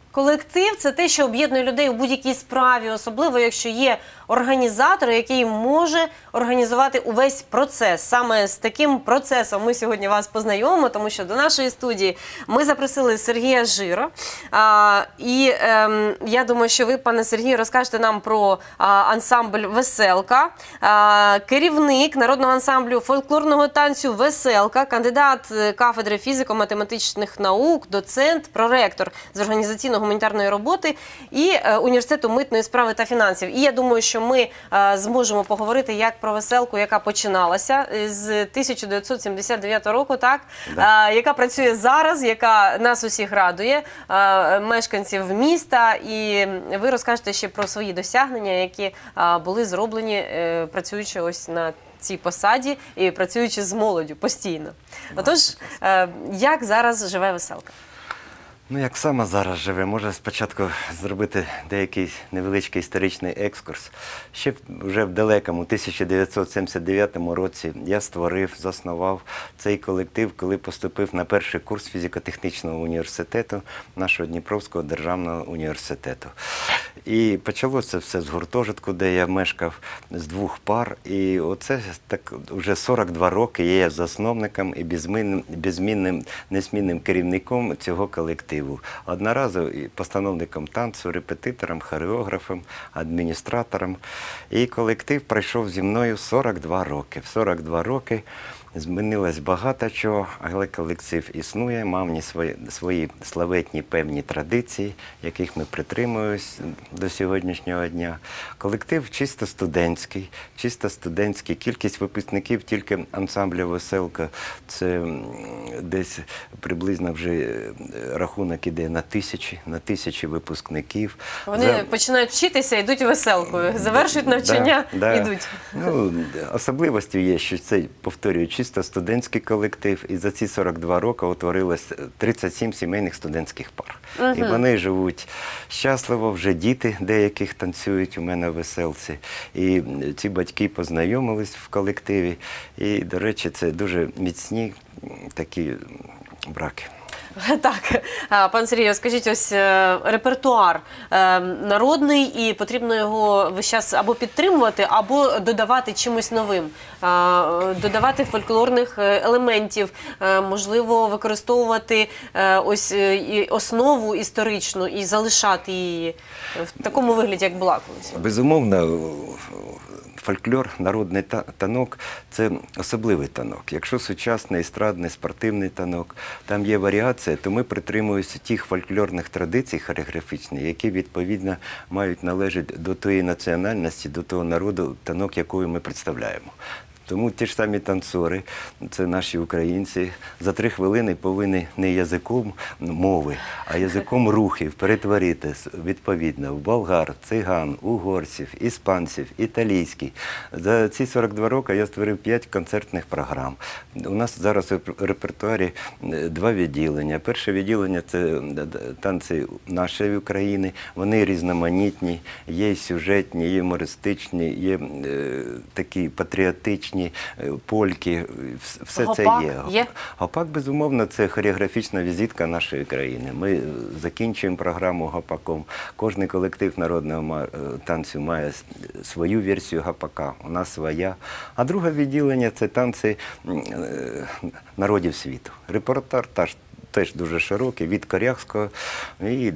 Колектив – це те, що об'єднує людей у будь-якій справі, особливо якщо є організатор, який може організувати увесь процес. Саме з таким процесом ми сьогодні вас познайомимо, тому що до нашої студії ми запросили Сергія Жиро. І я думаю, що ви, пане Сергію, розкажете нам про ансамбль «Веселка», керівник народного ансамблю фольклорного танцю «Веселка», кандидат кафедри фізико-математичних наук, доцент, проректор з організаційно-гуманітарної роботи і університету митної справи та фінансів. І я думаю, що ми зможемо поговорити як про «Веселку», яка починалася з 1979 року, так? Да. Яка працює зараз, яка нас усіх радує, мешканців міста. І ви розкажете ще про свої досягнення, які були зроблені, працюючи ось на цій посаді і працюючи з молоддю постійно. Отож, як зараз живе «Веселка»? Ну, як саме зараз живе, може спочатку зробити деякий невеличкий історичний екскурс. Ще вже в далекому 1979 році я створив, заснував цей колектив, коли поступив на перший курс фізико-технічного університету нашого Дніпровського державного університету. І почалося все з гуртожитку, де я мешкав, з 2 пар. І оце так вже 42 роки я є засновником і беззмінним, незмінним керівником цього колективу. Одноразово постановником танцю, репетитором, хореографом, адміністратором. І колектив пройшов зі мною 42 роки. В 42 роки змінилось багато чого, але колектив існує, мав свої славетні певні традиції, яких ми притримуємось до сьогоднішнього дня. Колектив чисто студентський. Кількість випускників тільки ансамблю «Веселка» – це десь приблизно вже рахунок іде на тисячі випускників. Вони починають вчитися, йдуть у «Веселку», завершують навчання, йдуть. Ну, особливістю є, що це, повторюю, чисто студентський колектив, і за ці 42 роки утворилось 37 сімейних студентських пар. І вони живуть щасливо, вже діти деяких танцюють у мене в «Веселці». І ці батьки познайомились в колективі. І, до речі, це дуже міцні такі браки. Так, пан Сергій, скажіть, ось репертуар народний, і потрібно його весь час або підтримувати, або додавати чимось новим, додавати фольклорних елементів, можливо, використовувати ось основу історичну і залишати її в такому вигляді, як була колись. Безумовно, фольклор, народний танок – це особливий танок. Якщо сучасний, естрадний, спортивний танок, там є варіація, то ми притримуємося тих фольклорних традицій хореографічних, які, відповідно, мають належати до тої національності, до того народу, танок, якою ми представляємо. Тому ті ж самі танцори, це наші українці, за 3 хвилини повинні не язиком мови, а язиком рухів перетворитись, відповідно, в болгар, циган, угорців, іспанців, італійських. За ці 42 роки я створив 5 концертних програм. У нас зараз в репертуарі 2 відділення. Перше відділення – це танці нашої України. Вони різноманітні, є сюжетні, є юмористичні, є такі патріотичні, польки, все це є. Гопак, безумовно, це хореографічна візитка нашої країни. Ми закінчуємо програму гопаком. Кожний колектив народного танцю має свою версію гопака, у нас своя. А друге відділення – це танці народів світу. Репертуар теж дуже широкий, від коряхського і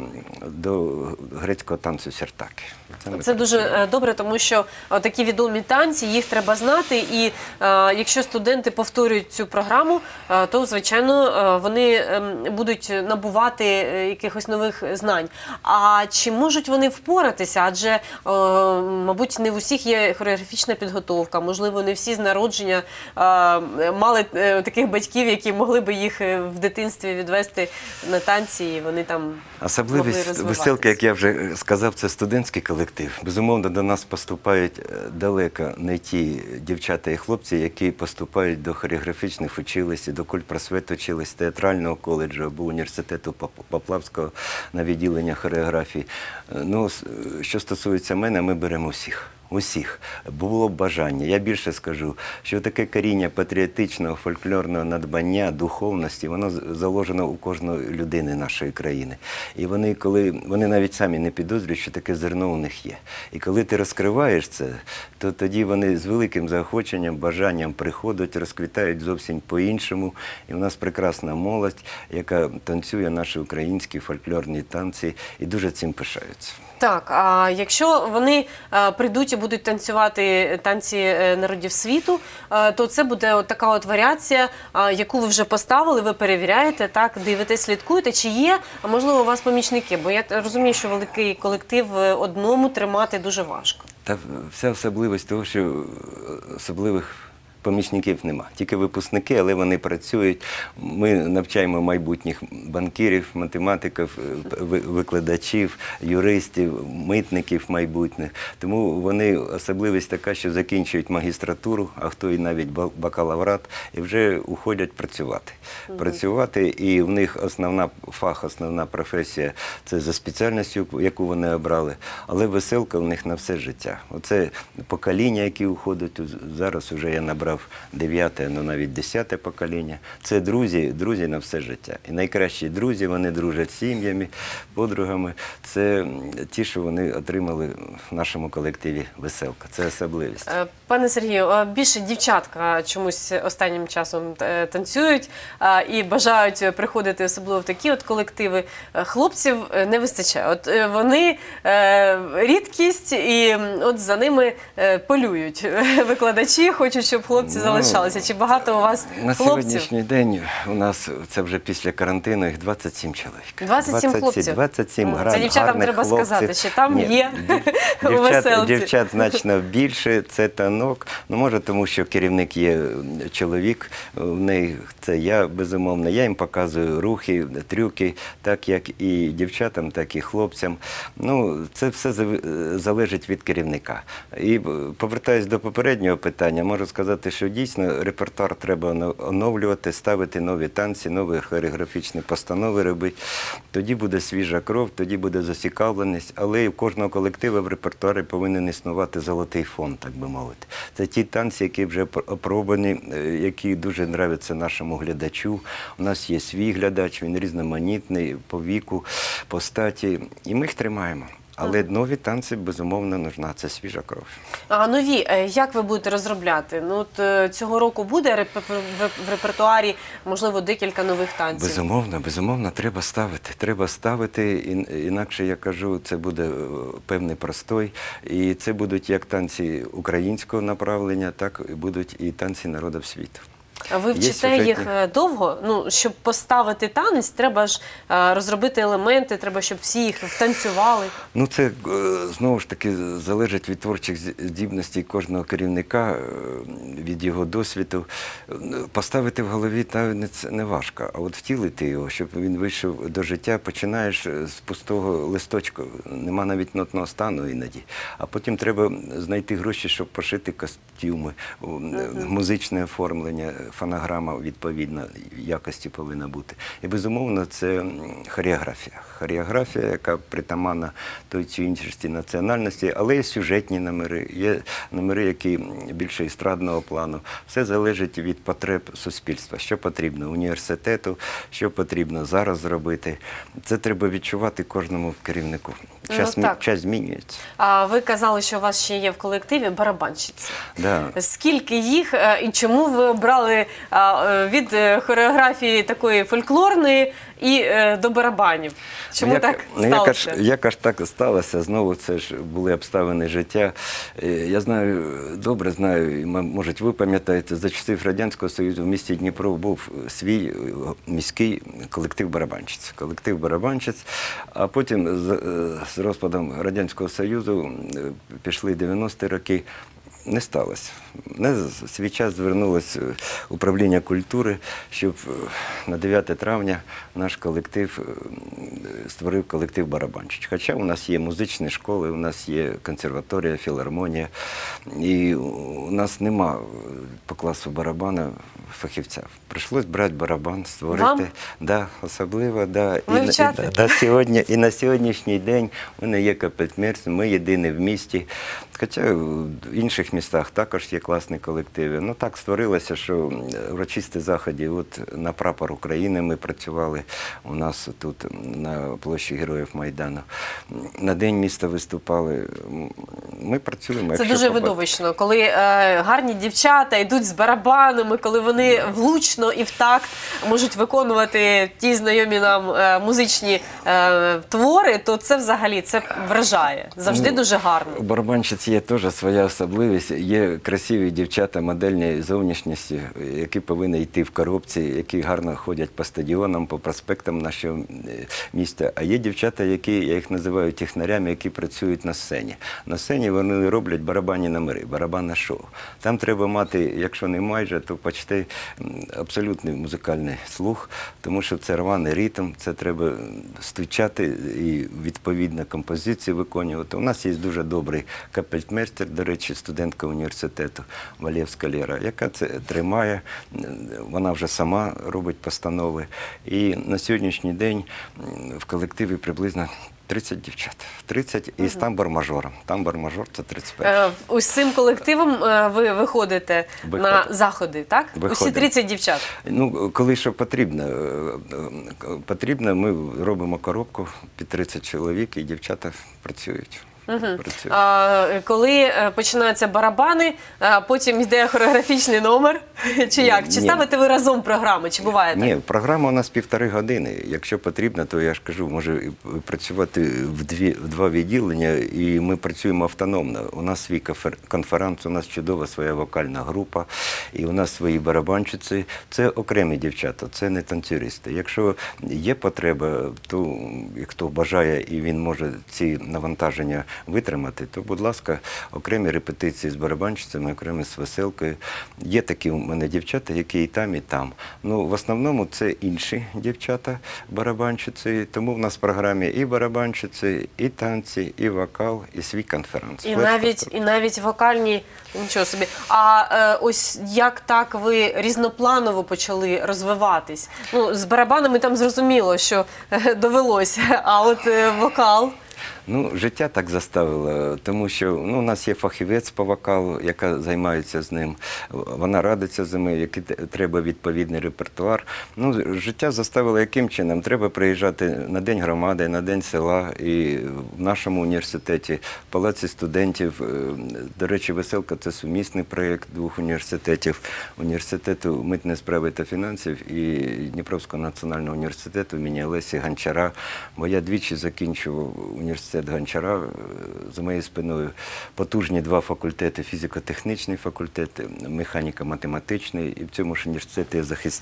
до грецького танцю сертаки. Це дуже добре, тому що такі відомі танці, їх треба знати, і якщо студенти повторюють цю програму, то, звичайно, вони будуть набувати якихось нових знань. А чи можуть вони впоратися? Адже, мабуть, не в усіх є хореографічна підготовка, можливо, не всі з народження мали таких батьків, які могли би їх в дитинстві відвести на танці, і вони там могли розвиватися. Особливість «Веселки», як я вже сказав, це студентський колектив. Безумовно, до нас поступають далеко не ті дівчата і хлопці, які поступають до хореографічних училищ, до культпросвіт училищ, театрального коледжу або університету Поплавського на відділення хореографії. Ну, що стосується мене, ми беремо всіх. усіх, було б бажання. Я більше скажу, що таке коріння патріотичного, фольклорного надбання, духовності, воно заложено у кожної людини нашої країни. І вони навіть самі не підозрюють, що таке зерно у них є. І коли ти розкриваєш це, то тоді вони з великим заохоченням, бажанням приходять, розквітають зовсім по-іншому. І в нас прекрасна молодь, яка танцює наші українські фольклорні танці і дуже цим пишаються. Так, а якщо вони прийдуть і будуть танцювати танці народів світу, то це буде от така от варіація, яку ви вже поставили, ви перевіряєте, так, дивитесь, слідкуєте, чи є, а можливо, у вас помічники, бо я розумію, що великий колектив одному тримати дуже важко. Та вся особливість того, що особливих помічників нема. Тільки випускники, але вони працюють. Ми навчаємо майбутніх банкірів, математиків, викладачів, юристів, митників майбутніх. Тому вони особливість така, що закінчують магістратуру, а хто і навіть бакалаврат, і вже уходять працювати. Працювати, і в них основна професія – це за спеціальністю, яку вони обрали. Але веселка у них на все життя. Оце покоління, які уходять, зараз вже я набрав 9-те, ну навіть 10-те покоління. Це друзі на все життя. І найкращі друзі, вони дружать з сім'ями, подругами. Це ті, що вони отримали в нашому колективі «Веселка». Це особливість. Пане Сергію, більше дівчатка чомусь останнім часом танцюють і бажають приходити особливо в такі от колективи. Хлопців не вистачає. От вони рідкість, і от за ними полюють викладачі, хочуть, щоб хлопці залишалися. Чи багато у вас на хлопців? сьогоднішній день у нас, це вже після карантину, їх 27 чоловік. 27 хлопців? 27 Це дівчатам треба хлопців. сказати, що там є у дівчат, веселці. дівчат значно більше, це танок. Ну, може, тому що керівник є чоловік, в неї це я, безумовно. Я їм показую рухи, трюки, так як і дівчатам, так і хлопцям. Ну, це все залежить від керівника. І повертаюсь до попереднього питання, можу сказати, що дійсно репертуар треба оновлювати, ставити нові танці, нові хореографічні постанови робити. Тоді буде свіжа кров, тоді буде зацікавленість, але і в кожного колективу в репертуарі повинен існувати золотий фонд, так би мовити. Це ті танці, які вже опробувані, які дуже подобаються нашому глядачу. У нас є свій глядач, він різноманітний по віку, по статі, і ми їх тримаємо. Але нові танці, безумовно, нужна. Це свіжа кров. А нові, як ви будете розробляти? Ну, от, цього року буде в репертуарі, можливо, декілька нових танців? Безумовно, треба ставити. Треба ставити, інакше, я кажу, це буде певний простой. І це будуть як танці українського направлення, так і будуть і танці народів світу. А ви вчите їх довго? Ну, щоб поставити танець, треба ж розробити елементи, треба, щоб всі їх втанцювали. Ну, це, знову ж таки, залежить від творчих здібностей кожного керівника, від його досвіду. Поставити в голові танець не важко, а от втілити його, щоб він вийшов до життя, починаєш з пустого листочка, нема навіть нотного стану іноді. А потім треба знайти гроші, щоб пошити костюми, музичне оформлення, фонограма відповідна якості повинна бути. І, безумовно, це хореографія. Хореографія, яка притаманна той чи іншій національності, але є сюжетні номери, є номери, які більше естрадного плану. Все залежить від потреб суспільства. Що потрібно університету, що потрібно зараз зробити. Це треба відчувати кожному керівнику. Час змінюється. А ви казали, що у вас ще є в колективі барабанщиці. Да. Скільки їх і чому ви обрали від хореографії такої фольклорної і до барабанів? Чому так сталося? Як аж так сталося, знову це ж були обставини життя. Я добре знаю, і, може, ви пам'ятаєте, за часів Радянського Союзу в місті Дніпро був свій міський колектив барабанщиць. Колектив барабанщиць, а потім з розпадом Радянського Союзу пішли 90-ті роки. не сталося. Мене свій час звернулося управління культури, щоб на 9 травня наш колектив створив колектив барабанщиків. Хоча у нас є музичні школи, у нас є консерваторія, філармонія, і у нас нема по класу барабана фахівця. Прийшлось брати барабан, створити. Вам? Да, особливо, да. Вивчати? І на сьогоднішній день у мене є капельмейстер, ми єдині в місті. Хоча в інших містах також є класні колективи. Ну так створилося, що урочисті заходи, от на прапор України ми працювали у нас тут на площі Героїв Майдану. На День міста виступали. Ми працюємо. Це якщо дуже побачите. видовищно, коли гарні дівчата йдуть з барабанами, коли вони влучно і в такт можуть виконувати ті знайомі нам музичні твори, то це взагалі це вражає. Завжди дуже гарно. У барабанщиці є теж своя особливість. Є красиві дівчата модельної зовнішності, які повинні йти в коробці, які гарно ходять по стадіонам, по проспектам нашого міста. А є дівчата, які, я їх називаю технарями, які працюють на сцені. На сцені вони роблять барабанні номери, барабанне шоу. Там треба мати, якщо не майже, то почти абсолютний музикальний слух, тому що це рваний ритм, це треба стучати і відповідно композиції виконувати. У нас є дуже добрий капельмейстер, до речі, студентка університету Валєвська Лера, яка це тримає, вона вже сама робить постанови. І на сьогоднішній день в колективі приблизно 30 дівчат. 30 із тамбур-мажором. Тамбур-мажор – це 31. Ось цим колективом ви виходите на заходи, так? Виходимо. Усі 30 дівчат. Ну, коли що потрібно, ми робимо коробку під 30 чоловік, і дівчата працюють. Коли починаються барабани, потім йде хореографічний номер, чи як? Чи Ні. ставите ви разом програми, чи буває так? Ні, програма у нас 1,5 години. Якщо потрібно, то я ж кажу, може працювати в два відділення, і ми працюємо автономно. У нас свій конференц, у нас чудова своя вокальна група, і у нас свої барабанщиці. Це окремі дівчата, це не танцюристи. Якщо є потреба, то хто бажає і він може ці навантаження витримати, то, будь ласка, окремі репетиції з барабанщицями, окремі з веселкою. Є такі у мене дівчата, які і там, і там. Ну, в основному це інші дівчата барабанщиці, тому в нас в програмі і барабанщиці, і танці, і вокал, і свій конференц. І навіть вокальні, нічого собі. А ось як так ви різнопланово почали розвиватись? Ну, з барабанами там зрозуміло, що довелося, а от вокал? Ну, життя так заставило, тому що у нас є фахівець по вокалу, яка займається з ним. Вона радиться з ними, який треба відповідний репертуар. Ну, життя заставило яким чином? Треба приїжджати на День громади, на День села. І в нашому університеті, в Палаці студентів, до речі, «Веселка» – це сумісний проєкт двох університетів. Університету митної справи та фінансів і Дніпровського національного університету імені Олесі Гончара. Бо я двічі закінчував університет Гончара, за моєю спиною потужні два факультети, фізико-технічний факультет, механіко-математичний, і в цьому ж університеті я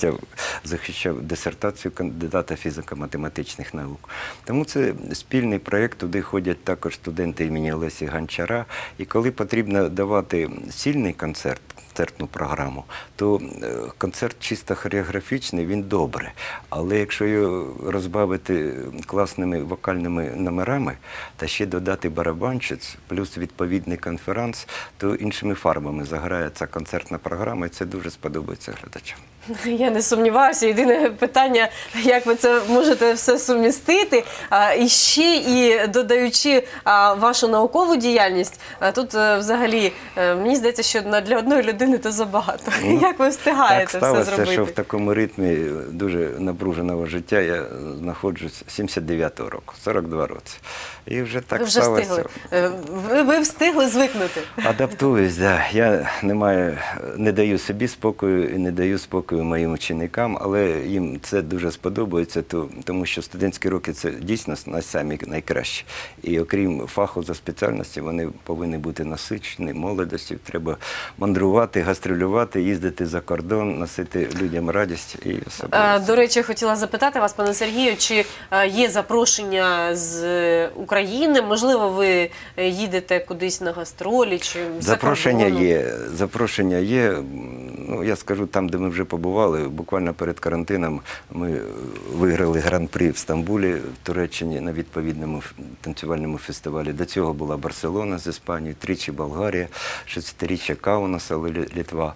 захищав дисертацію кандидата фізико-математичних наук. Тому це спільний проєкт, туди ходять також студенти імені Олесі Гончара, і коли потрібно давати сильний концертну програму, то концерт чисто хореографічний, він добре. Але якщо його розбавити класними вокальними номерами та ще додати барабанщиць, плюс відповідний конференц, то іншими фарбами заграє ця концертна програма, і це дуже сподобається глядачам. Я не сумніваюся. Єдине питання, як ви це можете все сумістити. І ще і додаючи вашу наукову діяльність, тут взагалі, мені здається, що для одної людини це забагато. Як ви встигаєте все зробити? Так сталося, що в такому ритмі дуже напруженого життя я знаходжусь 79-го року, 42 роки. І вже так ви вже сталося. встигли. Ви встигли звикнути. Адаптуюсь, так. Да. Я не даю собі спокою і не даю спокою дякую моїм ученикам, але їм це дуже сподобається, тому що студентські роки – це дійсно самі найкращі. І окрім фаху за спеціальності, вони повинні бути насичені, молодості, треба мандрувати, гастролювати, їздити за кордон, носити людям радість і особливість. До речі, хотіла запитати вас, пане Сергію, чи є запрошення з України? Можливо, ви їдете кудись на гастролі чи за кордоном? Запрошення є. Ну, я скажу, там, де ми вже побували, буквально перед карантином ми виграли гран-прі в Стамбулі, в Туреччині, на відповідному танцювальному фестивалі. До цього була Барселона з Іспанією, тричі Болгарія, 60-річчя Каунаса, Литва.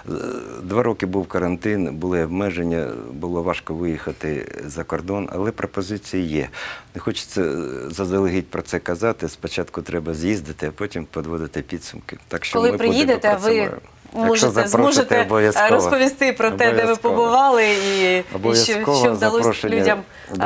2 роки був карантин, були обмеження, було важко виїхати за кордон, але пропозиції є. Не хочеться заздалегідь про це казати, спочатку треба з'їздити, а потім підводити підсумки. Так що коли ми приїдете, ви зможете розповісти про те, де ви побували і що вдалося людям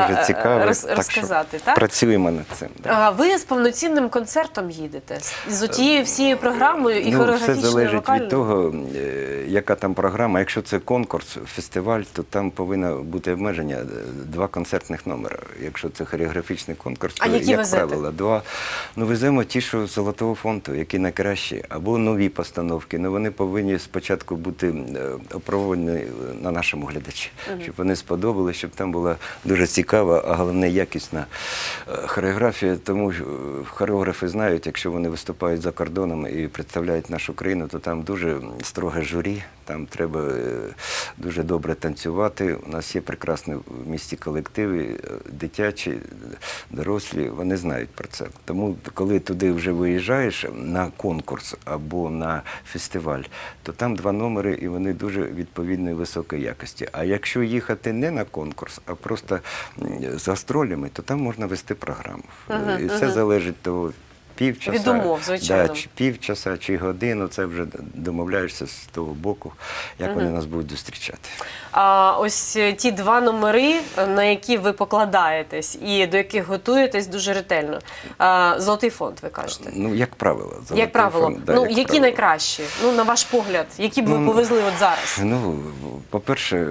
розказати. Так? Працюємо над цим. Да. Ви з повноцінним концертом їдете? З отією всією програмою і хореографічною, все залежить вокальною? від того, яка там програма. Якщо це конкурс, фестиваль, то там повинно бути обмеження 2 концертних номери. Якщо це хореографічний конкурс, то, як правило, 2. Ну, веземо ті, що з Золотого фонду, які найкращі, або нові постановки. Ну, вони повинні спочатку бути опробовані на нашому глядачі, щоб вони сподобали, щоб там була дуже цікава, а головне якісна хореографія. Тому хореографи знають, якщо вони виступають за кордоном і представляють нашу країну, то там дуже строге журі, там треба дуже добре танцювати. У нас є прекрасні в місті колективи, дитячі, дорослі, вони знають про це. Тому, коли туди вже виїжджаєш на конкурс або на фестиваль, то там 2 номери, і вони дуже відповідної високої якості. А якщо їхати не на конкурс, а просто з гастролями, то там можна вести програму. І все залежить від того, півчаса, від умов, звичайно. півчаса чи годину, це вже домовляєшся з того боку, як вони нас будуть зустрічати. А ось ті 2 номери, на які ви покладаєтесь і до яких готуєтесь дуже ретельно. Золотий фонд, ви кажете? Ну, як правило. Як правило. Фонд, да, ну, як які правило. найкращі? Ну, на ваш погляд, які б ви повезли от зараз? Ну, по-перше,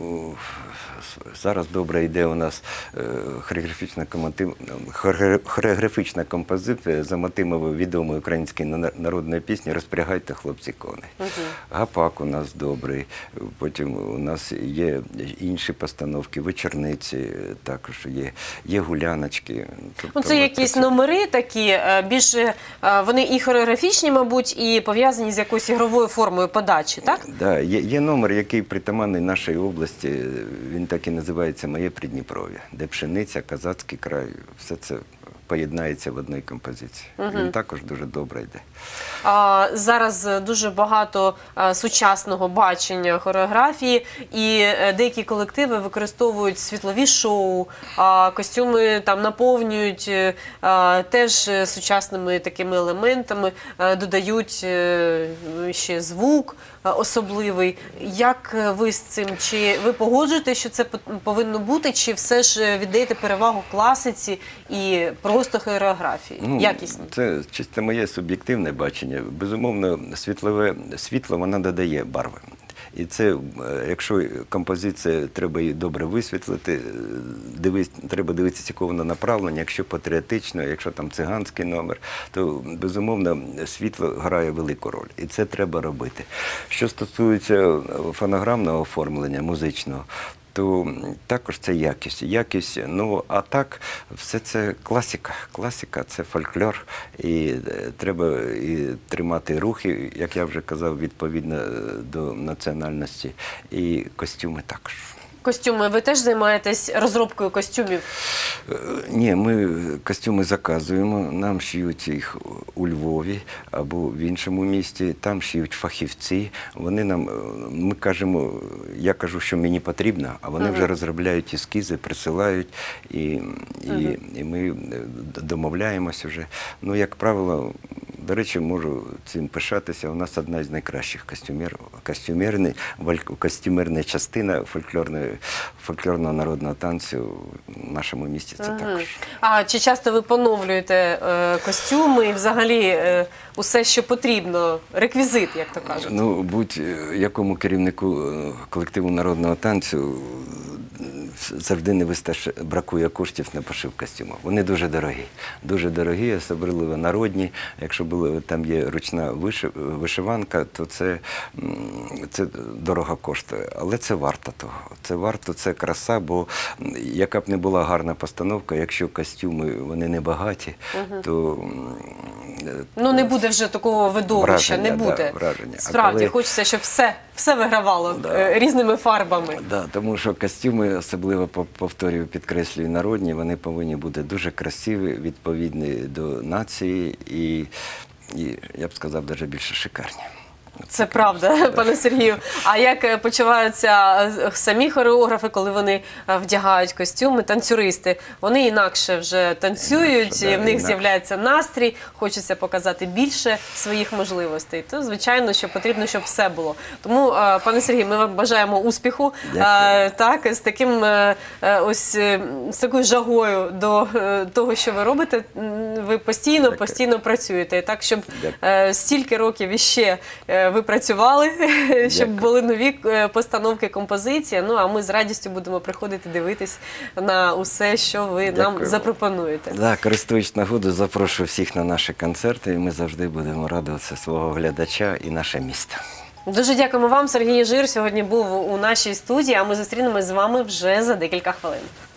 зараз добре йде у нас хореографічна композиція за мотивами відомої української народної пісні «Розпрягайте, хлопці, коней». Гапак у нас добрий, потім у нас є інші постановки, вечорниці також є гуляночки. Ну, це якісь номери такі, більше вони і хореографічні, мабуть, і пов'язані з якоюсь ігровою формою подачі, так? Так, є номер, який притаманний нашій області, він так і називається «Моє Придніпров'я», де пшениця, козацький край, все це поєднається в одній композиції. Він також дуже добре йде. Зараз дуже багато сучасного бачення хореографії, і деякі колективи використовують світлові шоу, костюми там наповнюють теж сучасними такими елементами, додають ще звук особливий. Як ви з цим? Чи ви погоджуєте, що це повинно бути, чи все ж віддаєте перевагу класиці і просто хореографії? Якісні? Це чисто моє суб'єктивне бачення. Безумовно, світло воно додає барви. І це, якщо композиція, треба її добре висвітлити, треба дивитися, якого вона направлення, якщо патріотично, якщо там циганський номер, то, безумовно, світло грає велику роль. І це треба робити. Що стосується фонограмного оформлення, музичного, то також це якість. Ну, а так, все це класика. Класика – це фольклор. І треба і тримати рухи, як я вже казав, відповідно до національності. І костюми також. Костюми. Ви теж займаєтесь розробкою костюмів? Ні, ми костюми заказуємо, нам шиють їх у Львові або в іншому місті, там шиють фахівці. Вони нам, ми кажемо, я кажу, що мені потрібно, а вони вже розробляють ескізи, присилають, і ми домовляємося вже. Ну, як правило, До речі, можу цим пишатися. У нас одна із найкращих костюмерна частина фольклорного народного танцю в нашому місті. Це також. А чи часто ви поновлюєте костюми і взагалі усе, що потрібно, реквізит, як то кажуть? Ну, будь-якому керівнику колективу народного танцю завжди бракує коштів на пошив костюмів. Вони дуже дорогі, особливо народні. Якщо там є ручна вишиванка, то це дорого коштує. Але це варто того. Це краса, бо яка б не була гарна постановка, якщо костюми вони не багаті, то ну, не буде вже такого видовища, не буде. Враження. Справді, хочеться, щоб все вигравало різними фарбами. Да, тому що костюми, особливо, повторюю, підкреслюю, народні, вони повинні бути дуже красиві, відповідні до нації і я б сказав, навіть більше шикарні. Це правда, пане Сергію. А як почуваються самі хореографи, коли вони вдягають костюми, танцюристи? Вони інакше вже танцюють, в них з'являється настрій, хочеться показати більше своїх можливостей. То, звичайно, що потрібно, щоб все було. Тому, пане Сергію, ми вам бажаємо успіху. Так, з такою жагою до того, що ви робите, ви постійно працюєте. І так, щоб стільки років іще ви працювали, щоб були нові постановки, композиції. Ну, а ми з радістю будемо приходити дивитись на усе, що ви нам запропонуєте. Так, користуючись нагодою, запрошую всіх на наші концерти, і ми завжди будемо радувати свого глядача і наше місто. Дуже дякуємо вам. Сергій Жир сьогодні був у нашій студії, а ми зустрінемось з вами вже за декілька хвилин.